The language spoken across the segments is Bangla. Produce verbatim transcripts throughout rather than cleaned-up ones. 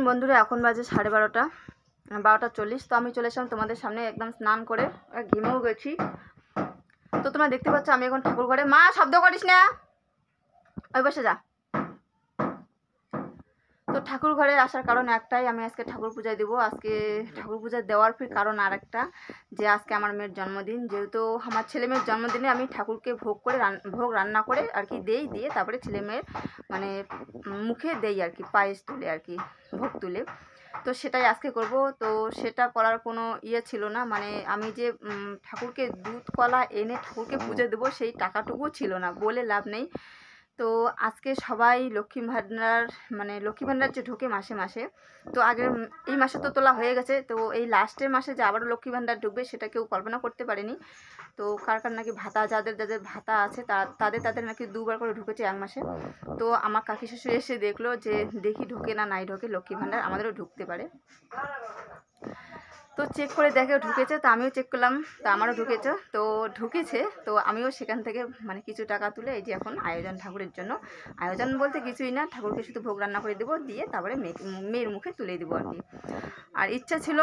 বন্ধুরা এখন বাজে সাড়ে বারোটা বারোটা চল্লিশ। তো আমি চলে এসলাম তোমাদের সামনে একদম স্নান করে, ঘেমেও গেছি। তো তোমরা দেখতে পাচ্ছ আমি এখন ঠাকুর ঘরে। মা শব্দ করিস না, ওই বসে যা। তো ঠাকুর ঘরে আসার কারণ একটাই, আমি আজকে ঠাকুর পূজায় দেবো। আজকে ঠাকুর পূজা দেওয়ার ফির কারণ আর একটা, যে আজকে আমার মেয়ের জন্মদিন। যেহেতু আমার ছেলে মেয়ের জন্মদিনে আমি ঠাকুরকে ভোগ করে ভোগ রান্না করে আর কি দেই, দিয়ে তারপরে ছেলে মেয়ের মানে মুখে দেই আর কি, পায়েস তুলে আর কি, ভোগ তুলে। তো সেটাই আজকে করব। তো সেটা করার কোনো ইয়ে ছিল না, মানে আমি যে ঠাকুরকে দুধ কলা এনে ঠাকুরকে পুজো দেবো সেই টাকাটুকু ছিল না, বলে লাভ নেই। তো আজকে সবাই লক্ষ্মী ভাণ্ডার মানে লক্ষ্মী ভাণ্ডার যে ঢোকে মাসে মাসে, তো আগের এই মাসে তো তোলা হয়ে গেছে, তো এই লাস্টের মাসে যে আবারও লক্ষ্মী ভাণ্ডার ঢুকবে সেটা কেউ কল্পনা করতে পারেনি। তো কার কার নাকি ভাতা, যাদের যাদের ভাতা আছে তাদের তাদের নাকি দুবার করে ঢুকেছে এক মাসে। তো আমার কাকি শ্বশুর এসে দেখলো যে দেখি ঢোকে না নাই ঢোকে লক্ষ্মী ভাণ্ডার, আমাদেরও ঢুকতে পারে। তো চেক করে দেখে ঢুকেছে, তো আমিও চেক করলাম, তো আমারও ঢুকেছে। তো ঢুকেছে, তো আমিও সেখান থেকে মানে কিছু টাকা তুলে এই যে এখন আয়োজন, ঠাকুরের জন্য আয়োজন বলতে কিছুই না, ঠাকুরকে শুধু ভোগ রান্না করে দেবো, দিয়ে তারপরে মেয়ের মুখে তুলে দেবো আর কি। আর ইচ্ছা ছিল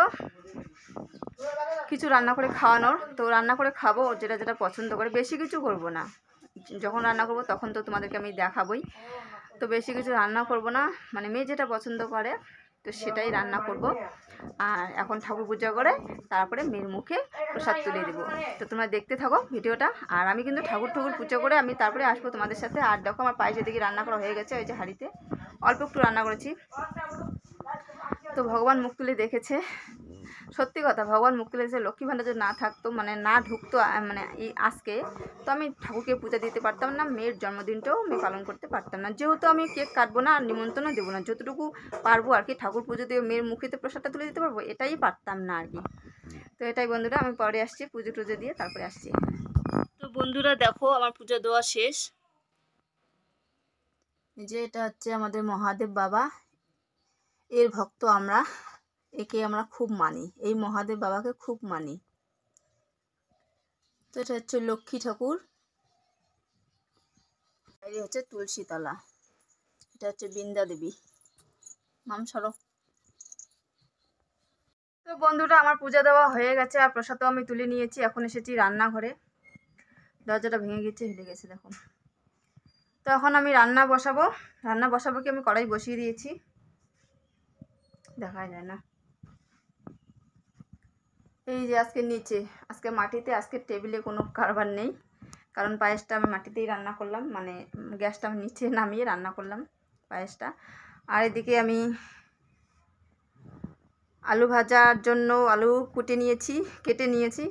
কিছু রান্না করে খাওয়ানোর, তো রান্না করে খাবো যেটা যেটা পছন্দ করে, বেশি কিছু করব না। যখন রান্না করব তখন তো তোমাদেরকে আমি দেখাবই, তো বেশি কিছু রান্না করব না, মানে মেয়ে যেটা পছন্দ করে তো সেটাই রান্না করব। আর এখন ঠাকুর পূজা করে তারপরে মেয়ের মুখে প্রসাদ তুলে দেবো। তো তোমরা দেখতে থাকো ভিডিওটা। আর আমি কিন্তু ঠাকুর ঠাকুর পুজো করে আমি তারপরে আসবো তোমাদের সাথে। আর দেখো আমার পায়েসের দিকে রান্না করা হয়ে গেছে, ওই যে হাঁড়িতে অল্প একটু রান্না করেছি। তো ভগবান মুখ তুলে দেখেছে, সত্যি কথা, ভগবান মুখ তুলে দেখেছে। লক্ষ্মী ভাণ্ডার যদি না থাকতো, মানে না ঢুকতো মানে এই আজকে, তো আমি ঠাকুরকে পূজা দিতে পারতাম না, মেয়ের জন্মদিনটাও আমি পালন করতে পারতাম না। যেহেতু আমি কেক কাটবো না আর নিমন্ত্রণও দেবো না, যতটুকু পারবো আর কি ঠাকুর পুজো দিয়ে মেয়ের মুখেতে প্রসাদটা তুলে দিতে পারবো, এটাই পারতাম না আর কি। তো এটাই বন্ধুরা, আমি পরে আসছি পুজো টুজো দিয়ে তারপরে আসছি। তো বন্ধুরা দেখো আমার পুজো দেওয়া শেষ। এই যে এটা হচ্ছে আমাদের মহাদেব বাবা, এর ভক্ত আমরা, একে আমরা খুব মানি, এই মহাদেব বাবাকে খুব মানি। তো এটা হচ্ছে লক্ষ্মী ঠাকুর, এই হচ্ছে তুলসীতলা, এটা হচ্ছে বৃন্দা দেবী। মাম সরো। তো বন্ধুরা আমার পূজা দেওয়া হয়ে গেছে আর প্রসাদও আমি তুলে নিয়েছি। এখন এসেছি রান্নাঘরে, দরজাটা ভেঙে গেছে, হেলে গেছে দেখো। তো এখন আমি রান্না বসাবো। রান্না বসাবো কি, আমি কড়াই বসিয়ে দিয়েছি, দেখা যায় না। এই যে আজকে নিচে, আজকে মাটিতে, আজকে টেবিলে কোনো কারবার নেই, কারণ পায়েসটা আমি মাটিতেই রান্না করলাম, মানে গ্যাসটা আমি নিচে নামিয়ে রান্না করলাম পায়েসটা। আর এদিকে আমি আলু ভাজার জন্য আলু কুটে নিয়েছি, কেটে নিয়েছি।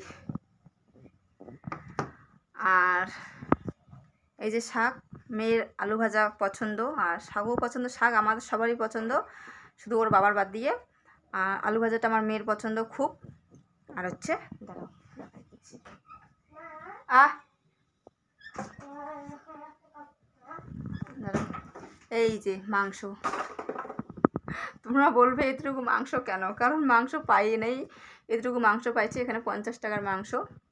আর এই যে শাক, মেয়ের আলু ভাজা পছন্দ আর শাকও পছন্দ, শাক আমাদের সবারই পছন্দ, শুধু ওর বাবার বাদ দিয়ে। আর আলু ভাজাটা আমার মেয়ের পছন্দ খুব। আর হচ্ছে দাঁড়াও আহ এই যে মাংস। তোমরা বলবে এতটুকু মাংস কেন, কারণ মাংস পাই নেই, এতটুকু মাংস পাইছি এখানে পঞ্চাশ টাকার মাংস।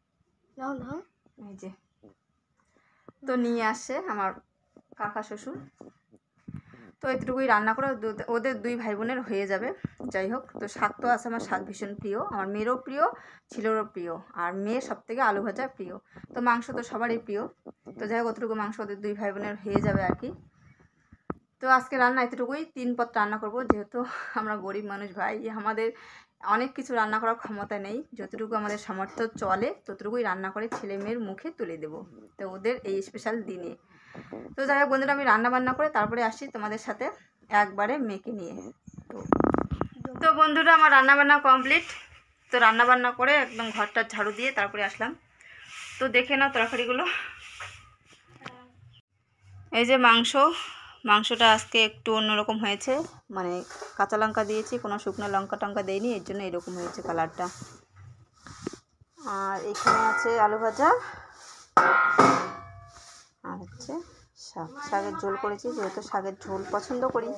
এই যে তো নিয়ে আসে আমার কাকা শ্বশুর, তো এতটুকুই রান্না করে ওদের দুই ভাই বোনের হয়ে যাবে। যাই হোক, তো শাক তো আছে, আমার শাক ভীষণ প্রিয়, আমার মেয়েরও প্রিয়, ছেলেরও প্রিয়, আর মেয়ের সব থেকে আলু ভাজা প্রিয়। তো মাংস তো সবারই প্রিয়, তো যাই হোক অতটুকু মাংস ওদের দুই ভাই বোনের হয়ে যাবে আর কি। তো আজকে রান্না এতটুকুই, তিন পদ রান্না করব, যেহেতু আমরা গরিব মানুষ ভাই, আমাদের অনেক কিছু রান্না করার ক্ষমতা নেই, যতটুকু আমাদের সামর্থ্য চলে ততটুকুই রান্না করে ছেলে মেয়ের মুখে তুলে দেব, তো ওদের এই স্পেশাল দিনে। তো যাই হোক বন্ধুরা, আমি রান্না বান্না করে তারপরে আসি তোমাদের সাথে একবারে মেয়েকে নিয়ে। তো বন্ধুরা আমার রান্না বান্না কমপ্লিট, তো রান্না বান্না করে একদম ঘরটা ঝাড়ু দিয়ে তারপরে আসলাম। তো দেখে নাও তরকারিগুলো। এই যে মাংস, মাংসটা আজকে একটু অন্যরকম হয়েছে, মানে কাঁচা লঙ্কা দিয়েছি, কোনো শুকনো লঙ্কা টঙ্কা দেয়নি, এর জন্য এরকম হয়েছে কালারটা। আর এখানে আছে আলু ভাজা, আর হচ্ছে শাক, শাকের ঝোল করেছি, যেহেতু শাকের ঝোল পছন্দ করি।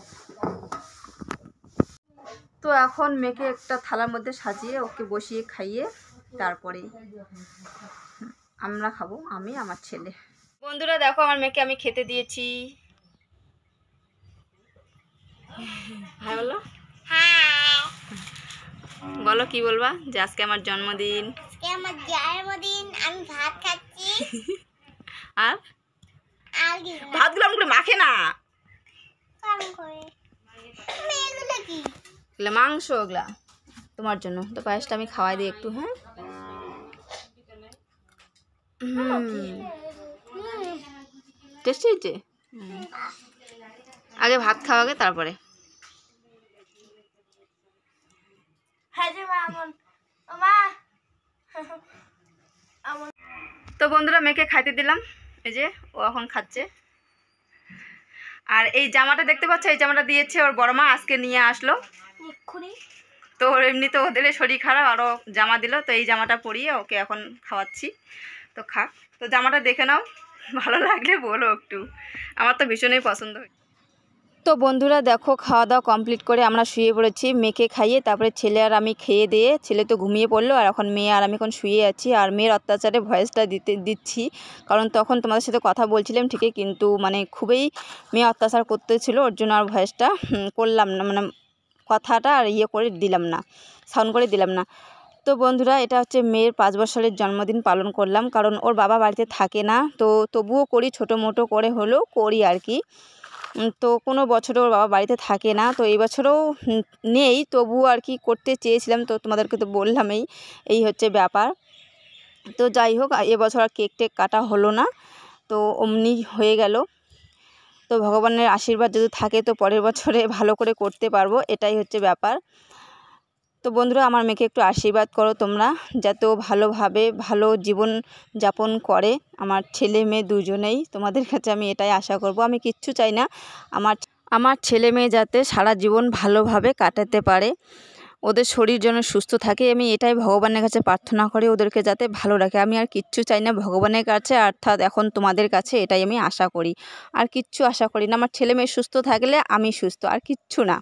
তো এখন মেয়েকে একটা থালার মধ্যে সাজিয়ে ওকে বসিয়ে খাইয়ে তারপরে আমরা খাবো, আমি আমার ছেলে। বন্ধুরা দেখো আমার মেয়েকে আমি খেতে দিয়েছি। হ্যাঁ বলো। বলো কি বলবা যে আজকে আমার জন্মদিন। আজকে আমার জন্মদিন, আমি ভাত খাচ্ছি। আর আর ভাতগুলো আমাকে মাখে না, কারণ করে আমি এগুলো কি এগুলো মাংস, ওগুলা তোমার জন্য। তো পায়েসটা আমি খাওয়াই দিই একটু। হ্যাঁ, হুম টেস্টি হয়েছে। আগে ভাত খাওয়াগে তারপরে। তো বন্ধুরা মেয়েকে খাইতে দিলাম, এই যে ও এখন খাচ্ছে। আর এই জামাটা দেখতে পাচ্ছ, এই জামাটা দিয়েছে ওর বড় মা, আজকে নিয়ে আসলো। তো এমনি তো ওদের শরীর খারাপ, আরও জামা দিল, তো এই জামাটা পরিয়ে ওকে এখন খাওয়াচ্ছি। তো খা, তো জামাটা দেখে নাও, ভালো লাগলে বলো একটু, আমার তো ভীষণই পছন্দ। তো বন্ধুরা দেখো, খাওয়া দাওয়া কমপ্লিট করে আমরা শুয়ে পড়েছি। মেয়েকে খাইয়ে তারপরে ছেলে আর আমি খেয়ে দিয়ে, ছেলে তো ঘুমিয়ে পড়লো, আর এখন মেয়ে আর আমি এখন শুয়ে আছি। আর মেয়ের অত্যাচারে ভয়েসটা দিতে দিচ্ছি, কারণ তখন তোমাদের সাথে কথা বলছিলাম ঠিকই, কিন্তু মানে খুবই মেয়ে অত্যাচার করতেছিল, ওর জন্য আর ভয়েসটা করলাম না, মানে কথাটা আর ইয়ে করে দিলাম না, সাউন্ড করে দিলাম না। তো বন্ধুরা এটা হচ্ছে মেয়ের পাঁচ বছরের জন্মদিন পালন করলাম, কারণ ওর বাবা বাড়িতে থাকে না, তো তবুও করি, ছোটো মোটো করে হলেও করি আর কি। তো কোনো বছরে ওর বাবা বাড়িতে থাকে না, তো এই বছরও নেই, তবুও আর কি করতে চেয়েছিলাম, তো তোমাদেরকে তো বললামই, এই হচ্ছে ব্যাপার। তো যাই হোক, এবছর আর কেক টেক কাটা হলো না, তো অমনি হয়ে গেল। তো ভগবানের আশীর্বাদ যদি থাকে তো পরের বছরে ভালো করে করতে পারবো, এটাই হচ্ছে ব্যাপার। তো বন্ধুরা আমার মেয়েকে একটু আশীর্বাদ করো তোমরা, যাতে ও ভালোভাবে ভালো জীবন যাপন করে, আমার ছেলে মেয়ে দুজনেই। তোমাদের কাছে আমি এটাই আশা করব, আমি কিচ্ছু চাই না, আমার আমার ছেলে মেয়ে যাতে সারা জীবন ভালোভাবে কাটাতে পারে, ওদের শরীর যেন সুস্থ থাকে, আমি এটাই ভগবানের কাছে প্রার্থনা করি, ওদেরকে যাতে ভালো রাখে। আমি আর কিচ্ছু চাই না ভগবানের কাছে, অর্থাৎ এখন তোমাদের কাছে এটাই আমি আশা করি, আর কিচ্ছু আশা করি না। আমার ছেলে মেয়ে সুস্থ থাকলে আমি সুস্থ, আর কিচ্ছু না।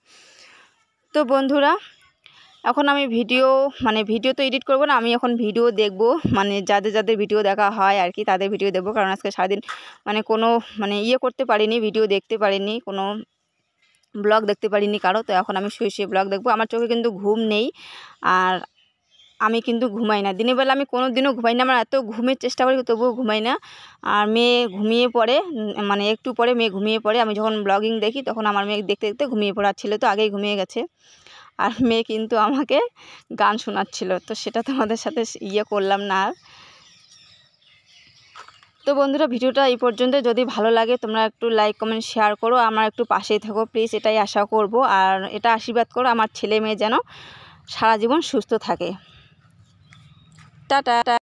তো বন্ধুরা এখন আমি ভিডিও মানে ভিডিও তো এডিট করব না, আমি এখন ভিডিও দেখব, মানে যাদের যাদের ভিডিও দেখা হয় আর কি তাদের ভিডিও দেখব, কারণ আজকে সারাদিন মানে কোনো মানে ইয়ে করতে পারিনি, ভিডিও দেখতে পারিনি, কোনো ব্লগ দেখতে পারিনি কারো। তো এখন আমি শুয়ে শুয়ে ব্লগ দেখব। আমার চোখে কিন্তু ঘুম নেই, আর আমি কিন্তু ঘুমাই না দিনের বেলা, আমি কোনো দিনও ঘুমাই না, আমার এত ঘুমের চেষ্টা করি তবুও ঘুমাই না। আর মেয়ে ঘুমিয়ে পড়ে, মানে একটু পরে মেয়ে ঘুমিয়ে পড়ে, আমি যখন ব্লগিং দেখি তখন আমার মেয়ে দেখতে দেখতে ঘুমিয়ে পড়ে, আর ছেলে তো আগেই ঘুমিয়ে গেছে। আর মেয়ে কিন্তু আমাকে গান শোনাচ্ছিল, তো সেটা তোমাদের সাথে ইয়ে করলাম না আর। তো বন্ধুরা ভিডিওটা এই পর্যন্ত, যদি ভালো লাগে তোমরা একটু লাইক কমেন্ট শেয়ার করো, আমার একটু পাশেই থাকো প্লিজ, এটাই আশা করব। আর এটা আশীর্বাদ করো আমার ছেলে মেয়ে যেন সারা জীবন সুস্থ থাকে। টাটা।